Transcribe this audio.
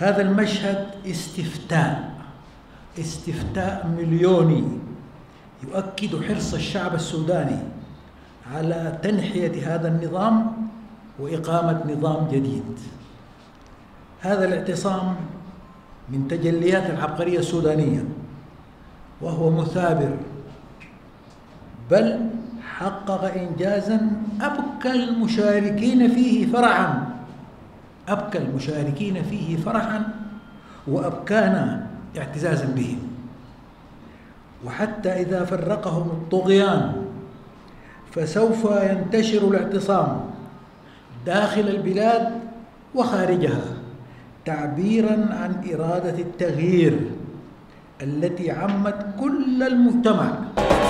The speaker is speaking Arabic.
هذا المشهد استفتاء مليوني يؤكد حرص الشعب السوداني على تنحية هذا النظام وإقامة نظام جديد. هذا الاعتصام من تجليات العبقرية السودانية، وهو مثابر، بل حقق إنجازاً أبكى المشاركين فيه فرحاً وأبكانا اعتزازاً بهم. وحتى إذا فرقهم الطغيان فسوف ينتشر الاعتصام داخل البلاد وخارجها، تعبيراً عن إرادة التغيير التي عمت كل المجتمع.